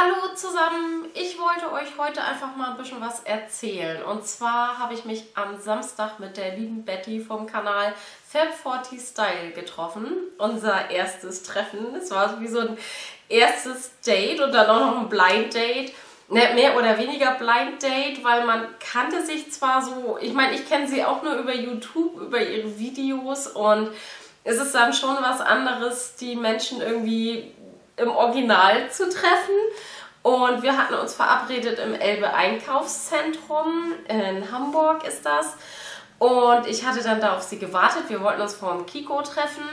Hallo zusammen, ich wollte euch heute einfach mal ein bisschen was erzählen. Und zwar habe ich mich am Samstag mit der lieben Betty vom Kanal Fab40 Style getroffen. Unser erstes Treffen. Es war wie so ein erstes Date und dann auch noch ein Blind Date. Mehr oder weniger Blind Date, weil man kannte sich zwar so, ich meine, ich kenne sie auch nur über YouTube, über ihre Videos, und es ist dann schon was anderes, die Menschen irgendwie im Original zu treffen. Und wir hatten uns verabredet im Elbe Einkaufszentrum, in Hamburg ist das. Und ich hatte dann da auf sie gewartet, wir wollten uns vor dem Kiko treffen.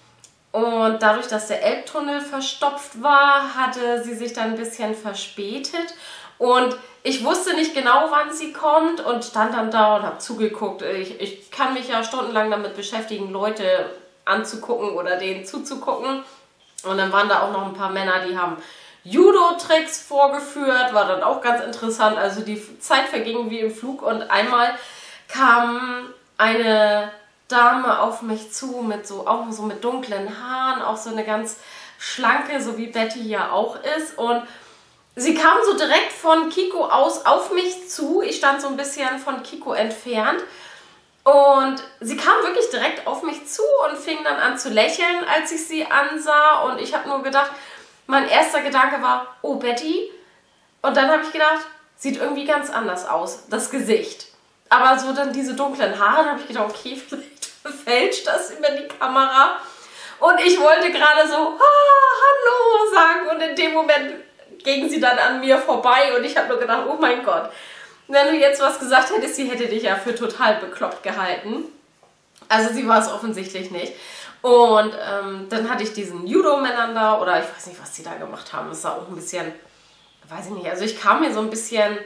Und dadurch, dass der Elbtunnel verstopft war, hatte sie sich dann ein bisschen verspätet. Und ich wusste nicht genau, wann sie kommt und stand dann da und habe zugeguckt. Ich kann mich ja stundenlang damit beschäftigen, Leute anzugucken oder denen zuzugucken. Und dann waren da auch noch ein paar Männer, die haben Judo-Tricks vorgeführt, war dann auch ganz interessant. Also die Zeit verging wie im Flug und einmal kam eine Dame auf mich zu mit so, auch so mit dunklen Haaren, auch so eine ganz schlanke, so wie Betty ja auch ist. Und sie kam so direkt von Kiko aus auf mich zu. Ich stand so ein bisschen von Kiko entfernt. Und sie kam wirklich direkt auf mich zu und fing dann an zu lächeln, als ich sie ansah. Und ich habe nur gedacht, mein erster Gedanke war, oh Betty. Und dann habe ich gedacht, sieht irgendwie ganz anders aus, das Gesicht. Aber so dann diese dunklen Haare, habe ich gedacht, okay, vielleicht fälscht das über die Kamera. Und ich wollte gerade so, hallo sagen. Und in dem Moment ging sie dann an mir vorbei und ich habe nur gedacht, oh mein Gott. Wenn du jetzt was gesagt hättest, sie hätte dich ja für total bekloppt gehalten. Also sie war es offensichtlich nicht. Und dann hatte ich diesen Judo-Männern da, oder ich weiß nicht, was die da gemacht haben. Das sah auch ein bisschen, weiß ich nicht, also ich kam mir so ein bisschen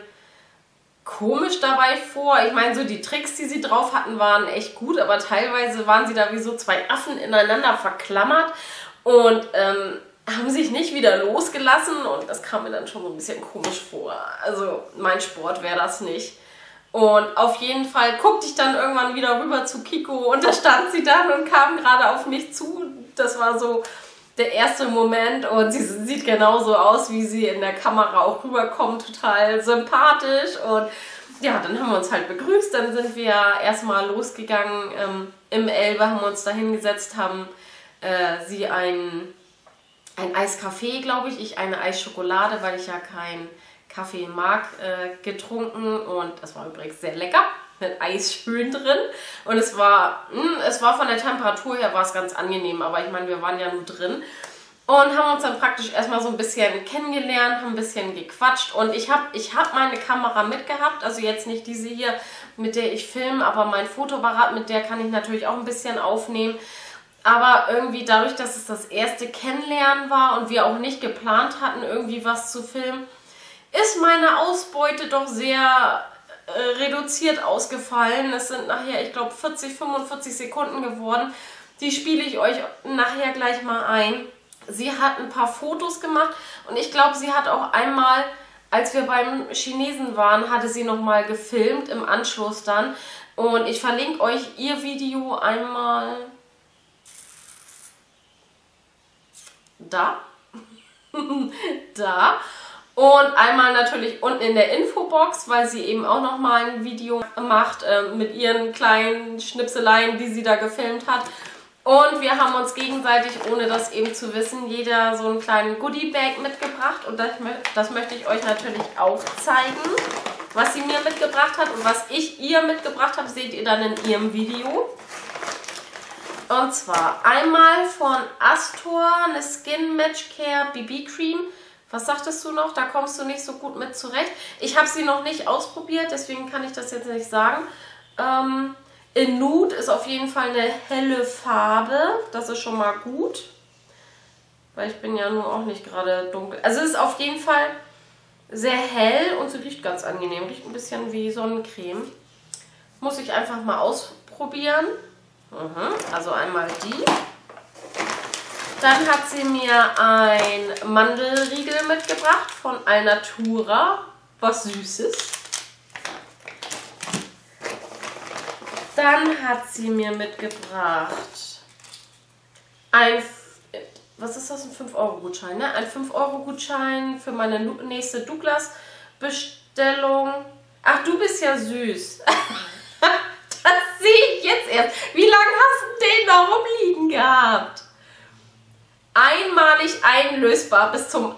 komisch dabei vor. Ich meine, so die Tricks, die sie drauf hatten, waren echt gut, aber teilweise waren sie da wie so zwei Affen ineinander verklammert und haben sich nicht wieder losgelassen, und das kam mir dann schon so ein bisschen komisch vor. Also mein Sport wäre das nicht. Und auf jeden Fall guckte ich dann irgendwann wieder rüber zu Kiko und da stand sie dann und kam gerade auf mich zu. Das war so der erste Moment und sie sieht genauso aus, wie sie in der Kamera auch rüberkommt, total sympathisch. Und ja, dann haben wir uns halt begrüßt, dann sind wir erstmal losgegangen im Elbe, haben uns da hingesetzt, haben sie ein Eiskaffee, glaube ich, eine Eisschokolade, weil ich ja keinen Kaffee mag, getrunken, und das war übrigens sehr lecker, mit Eis schön drin, und es war von der Temperatur her war es ganz angenehm, aber ich meine, wir waren ja nur drin und haben uns dann praktisch erstmal so ein bisschen kennengelernt, haben ein bisschen gequatscht, und ich hab meine Kamera mitgehabt, also jetzt nicht diese hier, mit der ich filme, aber mein Fotoapparat, mit der kann ich natürlich auch ein bisschen aufnehmen. Aber irgendwie dadurch, dass es das erste Kennenlernen war und wir auch nicht geplant hatten, irgendwie was zu filmen, ist meine Ausbeute doch sehr reduziert ausgefallen. Es sind nachher, ich glaube, 40, 45 Sekunden geworden. Die spiele ich euch nachher gleich mal ein. Sie hat ein paar Fotos gemacht und ich glaube, sie hat auch einmal, als wir beim Chinesen waren, hatte sie nochmal gefilmt im Anschluss dann. Und ich verlinke euch ihr Video einmal da. Da. Und einmal natürlich unten in der Infobox, weil sie eben auch nochmal ein Video macht mit ihren kleinen Schnipseleien, die sie da gefilmt hat. Und wir haben uns gegenseitig, ohne das eben zu wissen, jeder so einen kleinen Goodie-Bag mitgebracht. Und das möchte ich euch natürlich auch zeigen, was sie mir mitgebracht hat. Und was ich ihr mitgebracht habe, seht ihr dann in ihrem Video. Und zwar einmal von Astor eine Skin Match Care BB Cream. Was sagtest du noch? Da kommst du nicht so gut mit zurecht. Ich habe sie noch nicht ausprobiert, deswegen kann ich das jetzt nicht sagen. In Nude ist auf jeden Fall eine helle Farbe. Das ist schon mal gut. Weil ich bin ja nun auch nicht gerade dunkel. Also es ist auf jeden Fall sehr hell und sie riecht ganz angenehm. Riecht ein bisschen wie Sonnencreme. Muss ich einfach mal ausprobieren. Also einmal die. Dann hat sie mir ein Mandelriegel mitgebracht von Alnatura, was Süßes. Dann hat sie mir mitgebracht ein was ist das, ein 5-Euro-Gutschein, ne? Ein 5-Euro-Gutschein für meine nächste Douglas-Bestellung. Ach, du bist ja süß. Das sehe ich jetzt erst. Wie lange hast du den da rumliegen gehabt? Einmalig einlösbar bis zum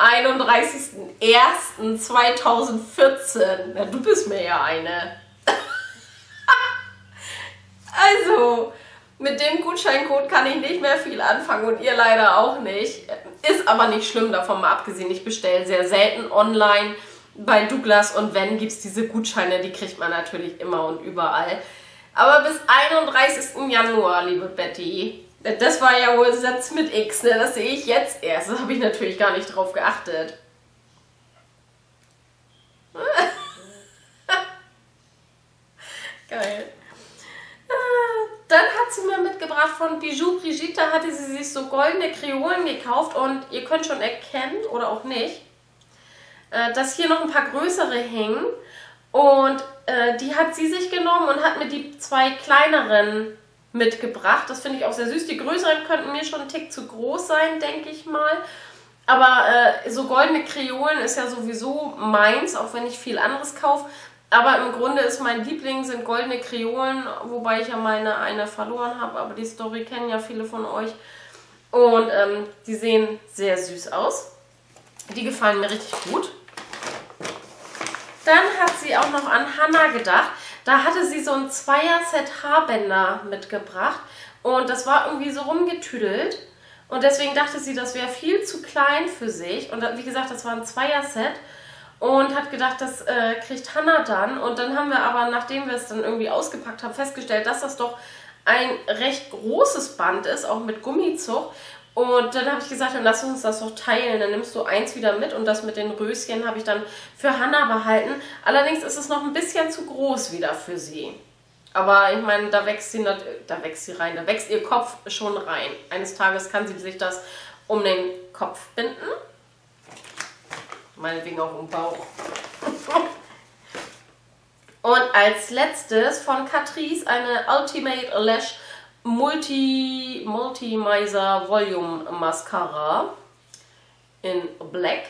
31.01.2014. Ja, du bist mir ja eine. Also, mit dem Gutscheincode kann ich nicht mehr viel anfangen und ihr leider auch nicht. Ist aber nicht schlimm, davon mal abgesehen. Ich bestelle sehr selten online bei Douglas und wenn, gibt es diese Gutscheine, die kriegt man natürlich immer und überall. Aber bis 31. Januar, liebe Betty. Das war ja wohl Satz mit X, ne? Das sehe ich jetzt erst. Das habe ich natürlich gar nicht drauf geachtet. Geil. Dann hat sie mir mitgebracht von Bijou Brigitte, hatte sie sich so goldene Kreolen gekauft und ihr könnt schon erkennen, oder auch nicht, dass hier noch ein paar größere hängen. Und die hat sie sich genommen und hat mir die 2 kleineren mitgebracht. Das finde ich auch sehr süß. Die größeren könnten mir schon einen Tick zu groß sein, denke ich mal. Aber so goldene Kreolen ist ja sowieso meins, auch wenn ich viel anderes kaufe. Aber im Grunde ist mein Liebling sind goldene Kreolen, wobei ich ja meine eine verloren habe. Aber die Story kennen ja viele von euch. Und die sehen sehr süß aus. Die gefallen mir richtig gut. Dann hat sie auch noch an Hannah gedacht. Da hatte sie so ein 2er-Set Haarbänder mitgebracht. Und das war irgendwie so rumgetüdelt. Und deswegen dachte sie, das wäre viel zu klein für sich. Und wie gesagt, das war ein 2er-Set. Und hat gedacht, das kriegt Hannah dann. Und dann haben wir aber, nachdem wir es dann irgendwie ausgepackt haben, festgestellt, dass das doch ein recht großes Band ist, auch mit Gummizug. Und dann habe ich gesagt, dann lass uns das doch teilen. Dann nimmst du eins wieder mit und das mit den Röschen habe ich dann für Hannah behalten. Allerdings ist es noch ein bisschen zu groß wieder für sie. Aber ich meine, da wächst sie rein, da wächst ihr Kopf schon rein. Eines Tages kann sie sich das um den Kopf binden. Meinetwegen auch um den Bauch. Und als letztes von Catrice eine Ultimate Lash Multi-Mizer Volume Mascara in Black.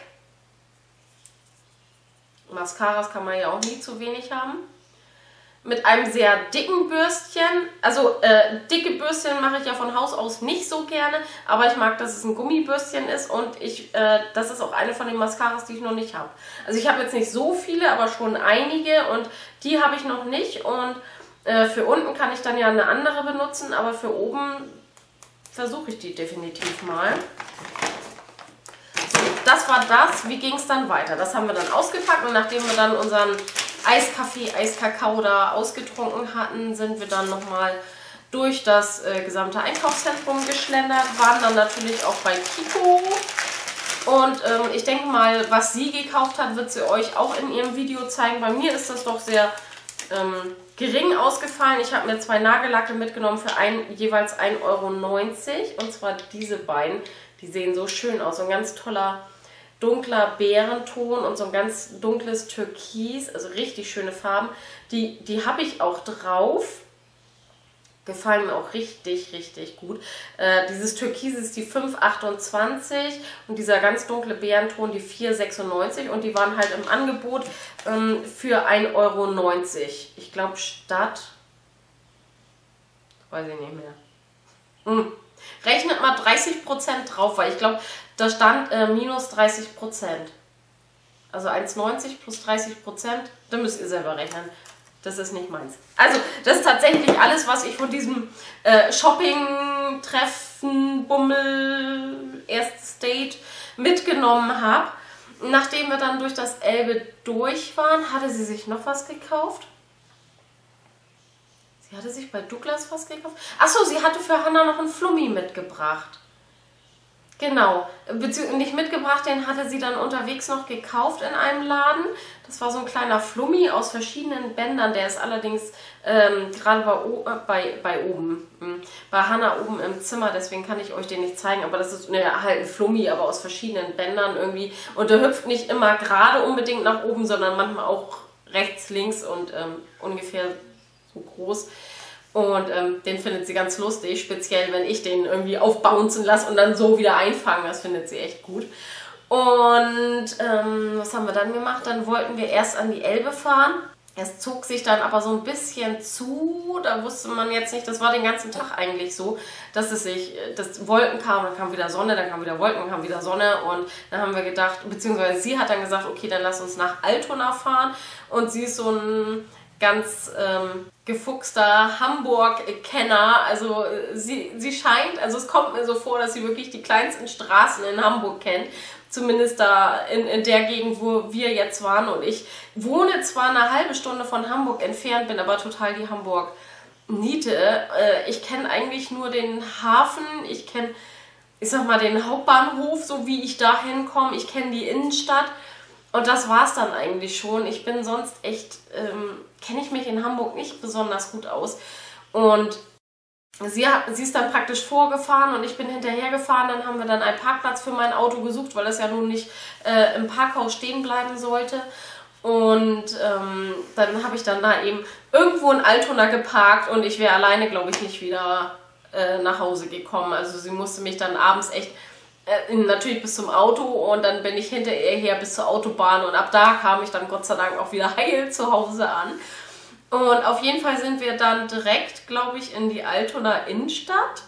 Mascaras kann man ja auch nie zu wenig haben. Mit einem sehr dicken Bürstchen. Also dicke Bürstchen mache ich ja von Haus aus nicht so gerne, aber ich mag, dass es ein Gummibürstchen ist und das ist auch eine von den Mascaras, die ich noch nicht habe. Also ich habe jetzt nicht so viele, aber schon einige und die habe ich noch nicht und für unten kann ich dann ja eine andere benutzen, aber für oben versuche ich die definitiv mal. So, das war das. Wie ging es dann weiter? Das haben wir dann ausgepackt und nachdem wir dann unseren Eiskaffee, Eiskakao da ausgetrunken hatten, sind wir dann nochmal durch das gesamte Einkaufszentrum geschlendert, waren dann natürlich auch bei Kiko. Und ich denke mal, was sie gekauft hat, wird sie euch auch in ihrem Video zeigen. Bei mir ist das doch sehr gering ausgefallen. Ich habe mir 2 Nagellacke mitgenommen für jeweils 1,90 Euro. Und zwar diese beiden. Die sehen so schön aus. So ein ganz toller dunkler Bärenton und so ein ganz dunkles Türkis. Also richtig schöne Farben. Die habe ich auch drauf. Gefallen mir auch richtig, richtig gut. Dieses Türkis ist die 5,28 und dieser ganz dunkle Bärenton die 4,96 und die waren halt im Angebot für 1,90 Euro. Ich glaube statt, weiß ich nicht mehr. Rechnet mal 30% drauf, weil ich glaube, da stand minus 30%. Also 1,90 plus 30%, dann müsst ihr selber rechnen. Das ist nicht meins. Also, das ist tatsächlich alles, was ich von diesem Shopping-Treffen, Bummel, erstes Date mitgenommen habe. Nachdem wir dann durch das Elbe durch waren, hatte sie sich noch was gekauft. Sie hatte sich bei Douglas was gekauft. Achso, sie hatte für Hannah noch einen Flummi mitgebracht. Genau, beziehungsweise nicht mitgebracht, den hatte sie dann unterwegs noch gekauft in einem Laden. Das war so ein kleiner Flummi aus verschiedenen Bändern, der ist allerdings gerade bei Hannah oben im Zimmer, deswegen kann ich euch den nicht zeigen, aber das ist halt ein Flummi, aber aus verschiedenen Bändern irgendwie. Und der hüpft nicht immer gerade unbedingt nach oben, sondern manchmal auch rechts, links und ungefähr so groß. Und den findet sie ganz lustig, speziell wenn ich den irgendwie aufbouncen lasse und dann so wieder einfange. Das findet sie echt gut. Und was haben wir dann gemacht? Dann wollten wir erst an die Elbe fahren. Es zog sich dann aber so ein bisschen zu, da wusste man jetzt nicht, das war den ganzen Tag eigentlich so, dass Wolken kamen, dann kam wieder Sonne, dann kam wieder Wolken, dann kam wieder Sonne und dann haben wir gedacht, beziehungsweise sie hat dann gesagt, okay, dann lass uns nach Altona fahren und sie ist so ein ganz gefuchster Hamburg-Kenner, also sie scheint, also es kommt mir so vor, dass sie wirklich die kleinsten Straßen in Hamburg kennt. Zumindest da in der Gegend, wo wir jetzt waren. Und ich wohne zwar eine halbe Stunde von Hamburg entfernt, bin aber total die Hamburg-Niete. Ich kenne eigentlich nur den Hafen, ich kenne, ich sag mal, den Hauptbahnhof, so wie ich da hinkomme. Ich kenne die Innenstadt und das war's dann eigentlich schon. Ich bin sonst echt, kenne ich mich in Hamburg nicht besonders gut aus. Und sie ist dann praktisch vorgefahren und ich bin hinterhergefahren. Dann haben wir dann einen Parkplatz für mein Auto gesucht, weil es ja nun nicht im Parkhaus stehen bleiben sollte. Und dann habe ich dann da eben irgendwo in Altona geparkt und ich wäre alleine, glaube ich, nicht wieder nach Hause gekommen. Also sie musste mich dann abends echt natürlich bis zum Auto und dann bin ich hinter ihr her bis zur Autobahn und ab da kam ich dann Gott sei Dank auch wieder heil zu Hause an. Und auf jeden Fall sind wir dann direkt, glaube ich, in die Altona Innenstadt.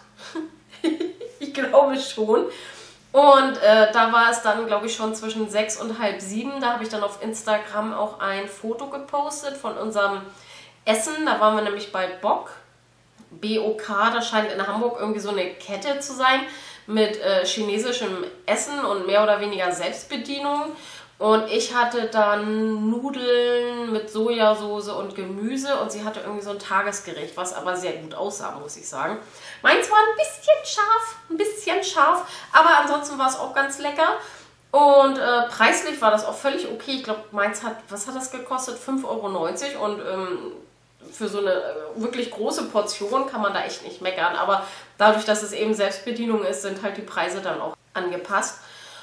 Ich glaube schon. Und da war es dann, glaube ich, schon zwischen 6 und halb 7. Da habe ich dann auf Instagram auch ein Foto gepostet von unserem Essen. Da waren wir nämlich bei Bock. B-O-K, das scheint in Hamburg irgendwie so eine Kette zu sein mit chinesischem Essen und mehr oder weniger Selbstbedienung. Und ich hatte dann Nudeln mit Sojasauce und Gemüse und sie hatte irgendwie so ein Tagesgericht, was aber sehr gut aussah, muss ich sagen. Meins war ein bisschen scharf, aber ansonsten war es auch ganz lecker. Und preislich war das auch völlig okay. Ich glaube, meins hat, was hat das gekostet? 5,90 € und für so eine wirklich große Portion kann man da echt nicht meckern. Aber dadurch, dass es eben Selbstbedienung ist, sind halt die Preise dann auch angepasst.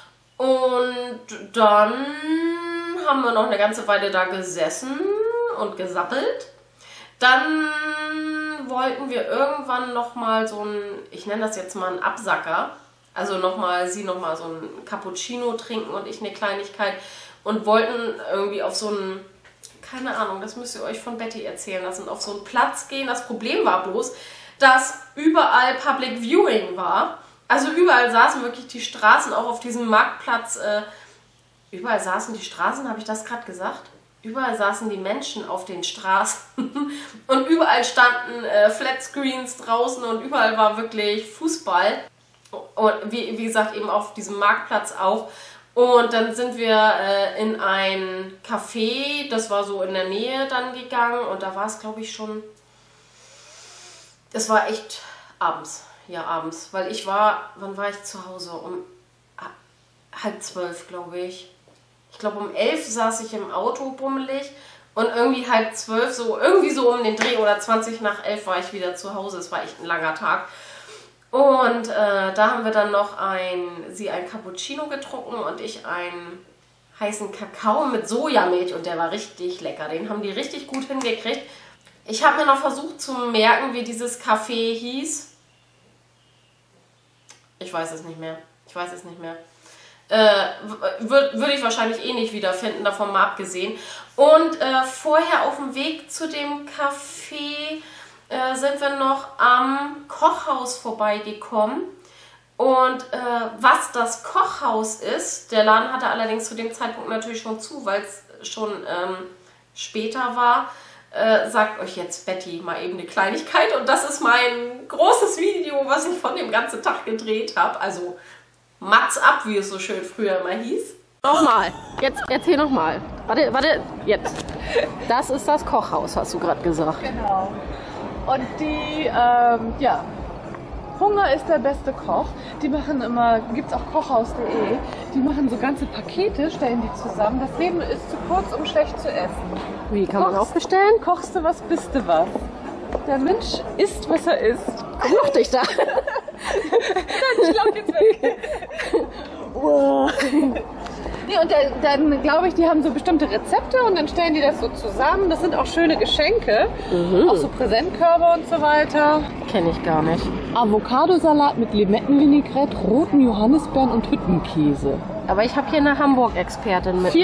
Und dann haben wir noch eine ganze Weile da gesessen und gesappelt. Dann wollten wir irgendwann nochmal so ein, ich nenne das jetzt mal einen Absacker, also sie nochmal so ein Cappuccino trinken und ich eine Kleinigkeit und wollten irgendwie auf so einen, keine Ahnung, das müsst ihr euch von Betty erzählen lassen, auf so einen Platz gehen. Das Problem war bloß, dass überall Public Viewing war. Also überall saßen wirklich die Straßen, auch auf diesem Marktplatz, überall saßen die Straßen, habe ich das gerade gesagt? Überall saßen die Menschen auf den Straßen und überall standen Flatscreens draußen und überall war wirklich Fußball. Und wie gesagt, eben auf diesem Marktplatz auch. Und dann sind wir in ein Café, das war so in der Nähe dann gegangen und da war es, glaube ich, schon, es war echt abends. Ja, abends, weil wann war ich zu Hause? Um 11:30, glaube ich. Ich glaube, um 11 saß ich im Auto bummelig und irgendwie 11:30, so irgendwie so um den Dreh oder 20 nach 11 war ich wieder zu Hause. Es war echt ein langer Tag. Und da haben wir dann noch sie ein Cappuccino getrunken und ich einen heißen Kakao mit Sojamilch und der war richtig lecker. Den haben die richtig gut hingekriegt. Ich habe mir noch versucht zu merken, wie dieses Café hieß. Ich weiß es nicht mehr. Würde ich wahrscheinlich eh nicht wiederfinden, davon mal abgesehen. Und vorher auf dem Weg zu dem Café sind wir noch am Kochhaus vorbeigekommen. Und was das Kochhaus ist, der Laden hatte allerdings zu dem Zeitpunkt natürlich schon zu, weil es schon später war. Sagt euch jetzt Betty mal eben eine Kleinigkeit und das ist mein großes Video, was ich von dem ganzen Tag gedreht habe. Also Mats ab, wie es so schön früher immer hieß. Nochmal, jetzt erzähl nochmal. Warte, jetzt. Das ist das Kochhaus, hast du gerade gesagt. Genau. Und die, Hunger ist der beste Koch. Die machen immer, gibt's auch kochhaus.de, die machen so ganze Pakete, stellen die zusammen. Das Leben ist zu kurz, um schlecht zu essen. Wie kann man auch bestellen? Kochst du was, bist du was. Der Mensch isst, was er isst. Komm noch dich da. Ich lauf jetzt weg. Nee, und dann glaube ich, die haben so bestimmte Rezepte und dann stellen die das so zusammen. Das sind auch schöne Geschenke. Auch so Präsentkörbe und so weiter. Kenne ich gar nicht. Avocadosalat mit Limettenvinaigrette, roten Johannisbeeren und Hüttenkäse. Aber ich habe hier eine Hamburg-Expertin mit. 4,80.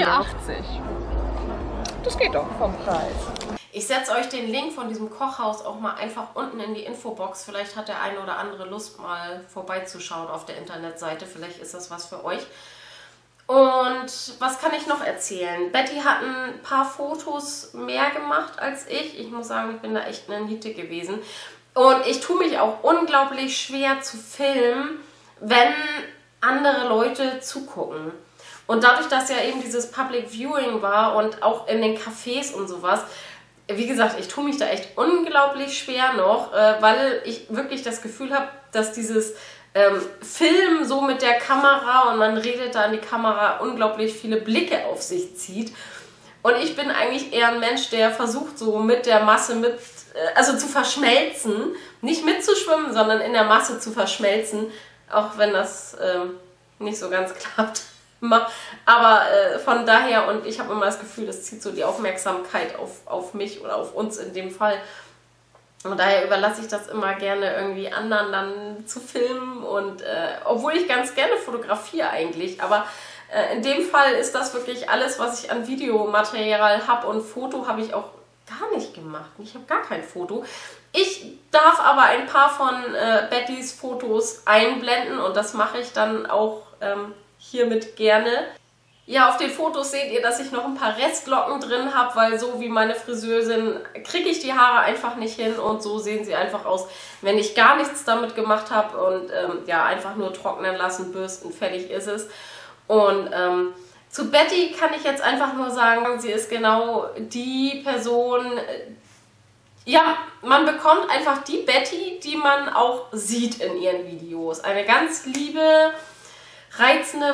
Das geht doch vom Preis. Ich setze euch den Link von diesem Kochhaus auch mal einfach unten in die Infobox. Vielleicht hat der eine oder andere Lust, mal vorbeizuschauen auf der Internetseite. Vielleicht ist das was für euch. Und was kann ich noch erzählen? Betty hat ein paar Fotos mehr gemacht als ich. Ich muss sagen, ich bin da echt eine Niete gewesen. Und ich tue mich auch unglaublich schwer zu filmen, wenn andere Leute zugucken. Und dadurch, dass ja eben dieses Public Viewing war und auch in den Cafés und sowas, wie gesagt, ich tue mich da echt unglaublich schwer noch, weil ich wirklich das Gefühl habe, dass dieses Film so mit der Kamera und man redet da in die Kamera unglaublich viele Blicke auf sich zieht. Und ich bin eigentlich eher ein Mensch, der versucht so mit der Masse also zu verschmelzen, nicht mitzuschwimmen, sondern in der Masse zu verschmelzen, auch wenn das nicht so ganz klappt. Aber von daher, und ich habe immer das Gefühl, das zieht so die Aufmerksamkeit auf mich oder auf uns in dem Fall. Und daher überlasse ich das immer gerne irgendwie anderen dann zu filmen. Und obwohl ich ganz gerne fotografiere eigentlich, aber in dem Fall ist das wirklich alles, was ich an Videomaterial habe, und Foto habe ich auch gar nicht gemacht. Ich habe gar kein Foto. Ich darf aber ein paar von Bettys Fotos einblenden und das mache ich dann auch hiermit gerne. Ja, auf den Fotos seht ihr, dass ich noch ein paar Restlocken drin habe, weil so wie meine Friseurin kriege ich die Haare einfach nicht hin und so sehen sie einfach aus, wenn ich gar nichts damit gemacht habe und ja, einfach nur trocknen lassen, bürsten, fertig ist es. Und zu Betty kann ich jetzt einfach nur sagen, sie ist genau die Person, ja, man bekommt einfach die Betty, die man auch sieht in ihren Videos. Eine ganz liebe, reizende,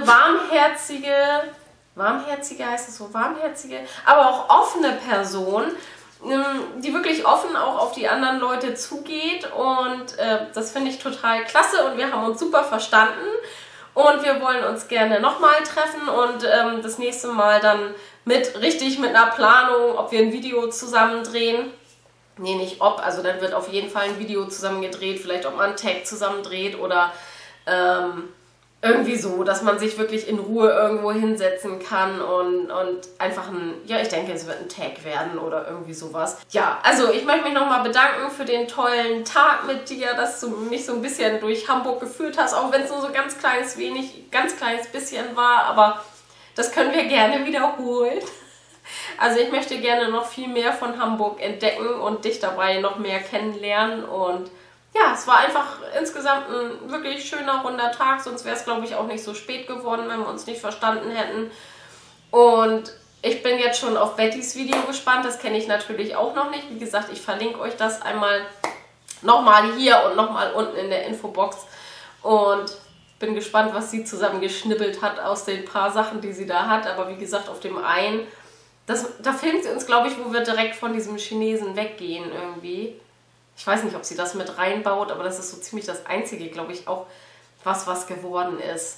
warmherzige heißt es so, warmherzige, aber auch offene Person, die wirklich offen auch auf die anderen Leute zugeht, und das finde ich total klasse und wir haben uns super verstanden und wir wollen uns gerne nochmal treffen und das nächste Mal dann mit einer Planung, ob wir ein Video zusammen drehen. Nee, nicht ob, also dann wird auf jeden Fall ein Video zusammen gedreht, vielleicht ob man einen Tag zusammen dreht oder irgendwie so, dass man sich wirklich in Ruhe irgendwo hinsetzen kann und einfach ja, ich denke, es wird ein Tag werden oder irgendwie sowas. Ja, also ich möchte mich nochmal bedanken für den tollen Tag mit dir, dass du mich so ein bisschen durch Hamburg geführt hast, auch wenn es nur so ganz kleines bisschen war, aber das können wir gerne wiederholen. Also ich möchte gerne noch viel mehr von Hamburg entdecken und dich dabei noch mehr kennenlernen, und ja, es war einfach insgesamt ein wirklich schöner, runder Tag, sonst wäre es, glaube ich, auch nicht so spät geworden, wenn wir uns nicht verstanden hätten. Und ich bin jetzt schon auf Bettys Video gespannt, das kenne ich natürlich auch noch nicht. Wie gesagt, ich verlinke euch das einmal nochmal hier und nochmal unten in der Infobox. Und bin gespannt, was sie zusammen geschnippelt hat aus den paar Sachen, die sie da hat. Aber wie gesagt, auf dem einen, da filmt sie uns, glaube ich, wo wir direkt von diesem Chinesen weggehen irgendwie. Ich weiß nicht, ob sie das mit reinbaut, aber das ist so ziemlich das Einzige, glaube ich, auch was geworden ist.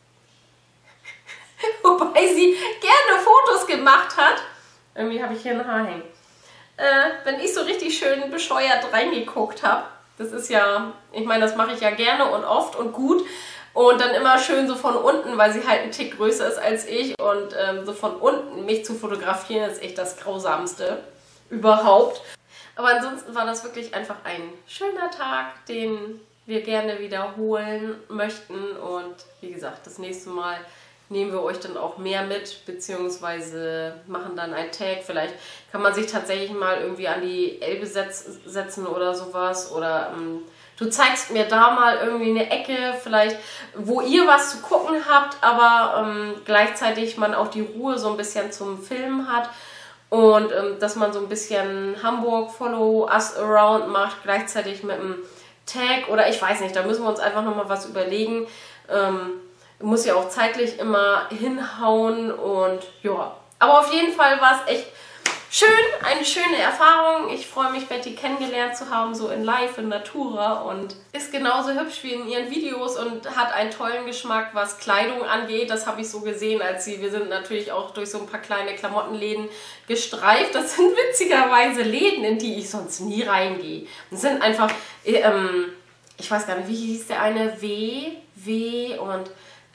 Wobei sie gerne Fotos gemacht hat. Irgendwie habe ich hier ein Haar hängen. Wenn ich so richtig schön bescheuert reingeguckt habe, das ist ja, ich meine, das mache ich ja gerne und oft und gut. Und dann immer schön so von unten, weil sie halt ein Tick größer ist als ich. Und so von unten mich zu fotografieren, ist echt das Grausamste überhaupt. Aber ansonsten war das wirklich einfach ein schöner Tag, den wir gerne wiederholen möchten. Und wie gesagt, das nächste Mal nehmen wir euch dann auch mehr mit, beziehungsweise machen dann einen Tag. Vielleicht kann man sich tatsächlich mal irgendwie an die Elbe setzen oder sowas. Oder du zeigst mir da mal irgendwie eine Ecke, vielleicht, wo ihr was zu gucken habt, aber gleichzeitig man auch die Ruhe so ein bisschen zum Filmen hat. Und dass man so ein bisschen Hamburg Follow Us Around macht, gleichzeitig mit einem Tag oder ich weiß nicht, da müssen wir uns einfach nochmal was überlegen. Muss ja auch zeitlich immer hinhauen und ja. Aber auf jeden Fall war es echt schön, eine schöne Erfahrung. Ich freue mich, Betty kennengelernt zu haben, so in live, in Natura, und ist genauso hübsch wie in ihren Videos und hat einen tollen Geschmack, was Kleidung angeht. Das habe ich so gesehen, wir sind natürlich auch durch so ein paar kleine Klamottenläden gestreift. Das sind witzigerweise Läden, in die ich sonst nie reingehe. Das sind einfach, ich weiß gar nicht, wie hieß der eine? W und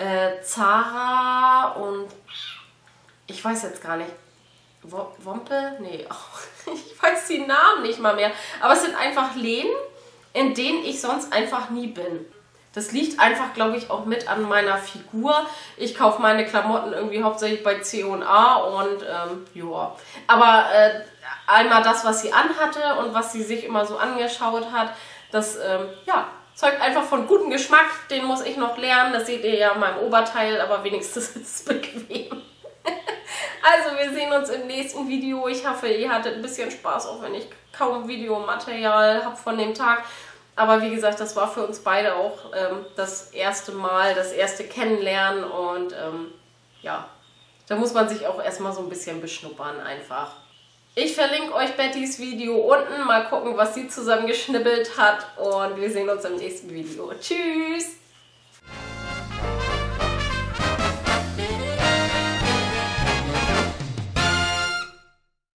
Zara und ich weiß jetzt gar nicht. Wompe? Nee, ich weiß die Namen nicht mal mehr. Aber es sind einfach Läden, in denen ich sonst einfach nie bin. Das liegt einfach, glaube ich, auch mit an meiner Figur. Ich kaufe meine Klamotten irgendwie hauptsächlich bei C&A und ja. Aber einmal das, was sie anhatte und was sie sich immer so angeschaut hat, das ja, zeugt einfach von gutem Geschmack. Den muss ich noch lernen. Das seht ihr ja in meinem Oberteil, aber wenigstens ist es bequem. Also wir sehen uns im nächsten Video. Ich hoffe, ihr hattet ein bisschen Spaß, auch wenn ich kaum Videomaterial habe von dem Tag. Aber wie gesagt, das war für uns beide auch das erste Mal, das erste Kennenlernen. Und ja, da muss man sich auch erstmal so ein bisschen beschnuppern einfach. Ich verlinke euch Bettys Video unten. Mal gucken, was sie zusammengeschnippelt hat. Und wir sehen uns im nächsten Video. Tschüss!